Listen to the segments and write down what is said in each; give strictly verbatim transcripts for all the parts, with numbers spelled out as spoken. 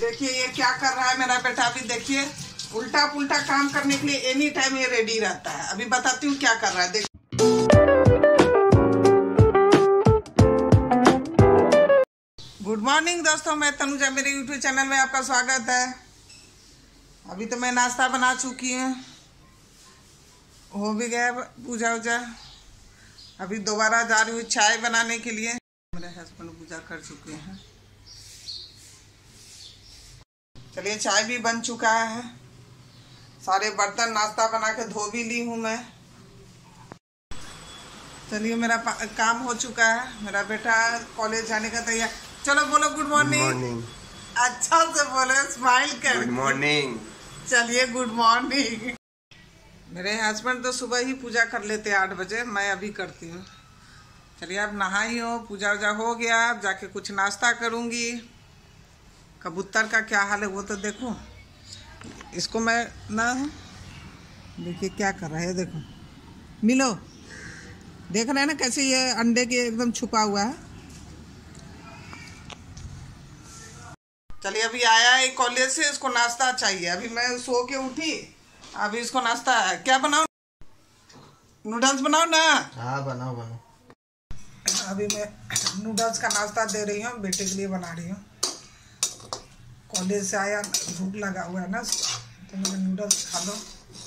देखिए ये क्या कर रहा है मेरा बेटा। अभी देखिए उल्टा पुल्टा काम करने के लिए एनी टाइम ये रेडी रहता है। अभी बताती हूँ क्या कर रहा है। देखिए गुड मॉर्निंग दोस्तों, मैं तनुजा, मेरे यूट्यूब चैनल में आपका स्वागत है। अभी तो मैं नाश्ता बना चुकी हूँ, हो भी गया पूजा वूजा। अभी दोबारा जा रही हूँ चाय बनाने के लिए। मेरे हस्बैंड पूजा कर चुके हैं। चलिए चाय भी बन चुका है, सारे बर्तन नाश्ता बना के धो भी ली हूँ मैं। चलिए मेरा काम हो चुका है। मेरा बेटा कॉलेज जाने का तैयार। चलो बोलो गुड मॉर्निंग। अच्छा से बोलो, स्माइल कर। Good morning. चलिए गुड मॉर्निंग। मेरे हस्बैंड तो सुबह ही पूजा कर लेते हैं आठ बजे, मैं अभी करती हूँ। चलिए अब नहाई हो, पूजा वूजा हो गया। अब जाके कुछ नाश्ता करूँगी। कबूतर का क्या हाल है वो तो देखो। इसको मैं ना, देखिए क्या कर रहा है, देखो मिलो, देख रहे हैं ना कैसे ये अंडे के एकदम छुपा हुआ है। चलिए अभी आया है कॉलेज से, इसको नाश्ता चाहिए। अभी मैं सो के उठी, अभी इसको नाश्ता है। क्या बनाओ? नूडल्स बनाओ ना। हाँ बनाओ बनाओ। अभी मैं नूडल्स का नाश्ता दे रही हूँ, बेटे के लिए बना रही हूँ। कॉलेज से आया, भूख लगा हुआ है ना, तो मुझे नूडल्स खा लो।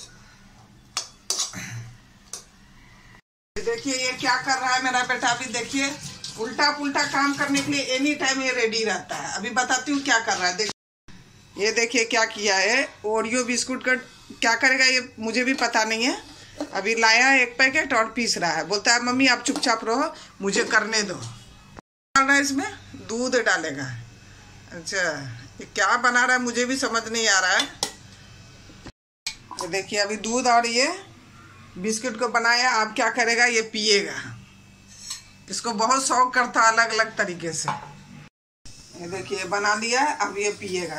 देखिए ये क्या कर रहा है मेरा बेटा। अभी देखिए उल्टा पुल्टा काम करने के लिए एनी टाइम ये रेडी रहता है। अभी बताती हूँ क्या कर रहा है। देखिए ये देखिए क्या किया है, ओरियो बिस्कुट का क्या करेगा ये मुझे भी पता नहीं है। अभी लाया है एक पैकेट और पीस रहा है। बोलता है मम्मी आप चुपचाप रहो, मुझे करने दो। डाल रहा है इसमें, दूध डालेगा। अच्छा ये क्या बना रहा है मुझे भी समझ नहीं आ रहा है। तो देखिए अभी दूध और ये बिस्कुट को बनाया। अब क्या करेगा, ये पिएगा। इसको बहुत शौक करता है अलग अलग तरीके से। ये देखिए बना लिया, अब ये पिएगा।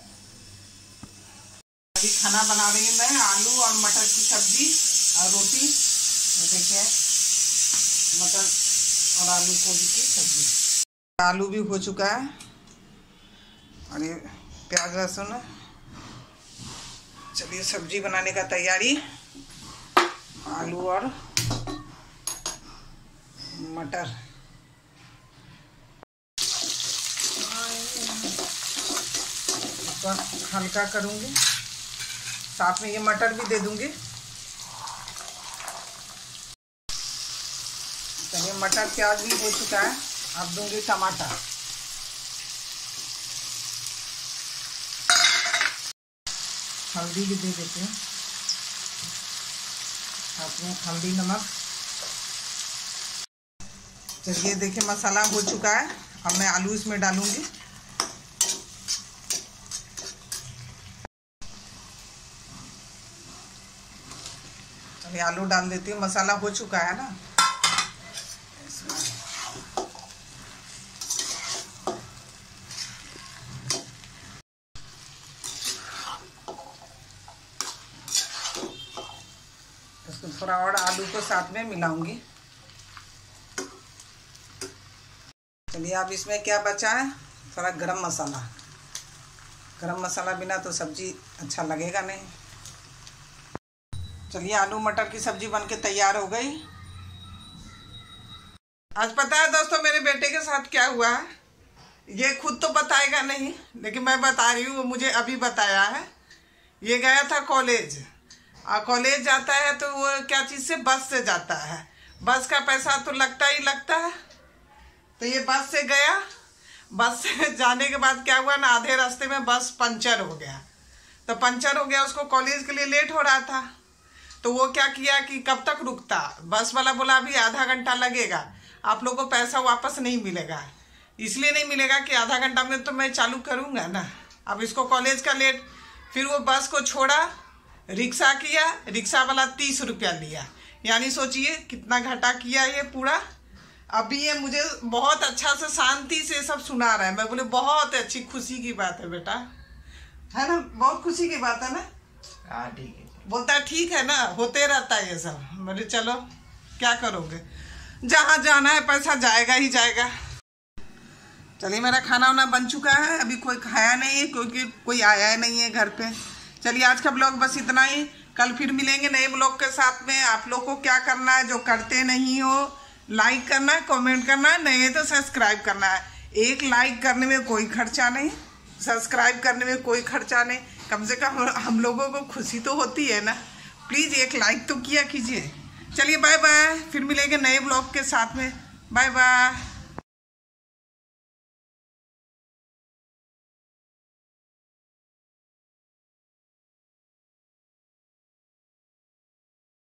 अभी खाना बना रही हूँ मैं, आलू और मटर की सब्जी और रोटी। ये देखिए मटर और आलू गोभी की सब्जी। आलू भी हो चुका है और ये प्याज लहसुन। चलिए सब्जी बनाने का तैयारी। आलू और मटर। इसको हल्का करूंगी, साथ में ये मटर भी दे दूंगी। चलिए मटर प्याज भी हो चुका है, अब दूंगी टमाटर। हल्दी भी दे देते हैं, साथ में हल्दी नमक। चलिए देखिए मसाला हो चुका है। अब मैं आलू इसमें डालूंगी। चलिए आलू डाल देती हूँ, मसाला हो चुका है ना। इसको थोड़ा और आलू को साथ में मिलाऊंगी। चलिए अब इसमें क्या बचा है, थोड़ा गरम मसाला। गरम मसाला बिना तो सब्जी अच्छा लगेगा नहीं। चलिए आलू मटर की सब्जी बनके तैयार हो गई। आज पता है दोस्तों मेरे बेटे के साथ क्या हुआ है, ये खुद तो बताएगा नहीं लेकिन मैं बता रही हूँ, वो मुझे अभी बताया है। ये गया था कॉलेज, और कॉलेज जाता है तो वो क्या चीज़ से, बस से जाता है। बस का पैसा तो लगता ही लगता है। तो ये बस से गया, बस से जाने के बाद क्या हुआ ना, आधे रास्ते में बस पंचर हो गया। तो पंचर हो गया, उसको कॉलेज के लिए लेट हो रहा था। तो वो क्या किया कि कब तक रुकता। बस वाला बोला अभी आधा घंटा लगेगा, आप लोगों को पैसा वापस नहीं मिलेगा। इसलिए नहीं मिलेगा कि आधा घंटा में तो मैं चालू करूँगा ना। अब इसको कॉलेज का लेट, फिर वो बस को छोड़ा, रिक्शा किया, रिक्शा वाला तीस रुपया लिया। यानी सोचिए कितना घाटा किया ये पूरा। अभी ये मुझे बहुत अच्छा से शांति से सब सुना रहा है। मैं बोले बहुत अच्छी खुशी की बात है बेटा, है ना, बहुत खुशी की बात है ना। हाँ ठीक है। बोलता है ठीक है ना, होते रहता है ये सब। बोले चलो क्या करोगे, जहाँ जाना है पैसा जाएगा ही जाएगा। चलिए मेरा खाना वाना बन चुका है, अभी कोई खाया नहीं है क्योंकि कोई आया ही नहीं है घर पे। चलिए आज का ब्लॉग बस इतना ही, कल फिर मिलेंगे नए ब्लॉग के साथ में। आप लोग को क्या करना है, जो करते नहीं हो लाइक करना है, कमेंट करना है, नहीं तो सब्सक्राइब करना है। एक लाइक करने में कोई खर्चा नहीं, सब्सक्राइब करने में कोई खर्चा नहीं, कम से कम हम लोगों को खुशी तो होती है ना। प्लीज़ एक लाइक तो किया कीजिए। चलिए बाय बाय, फिर मिलेंगे नए ब्लॉग के साथ में। Bye bye.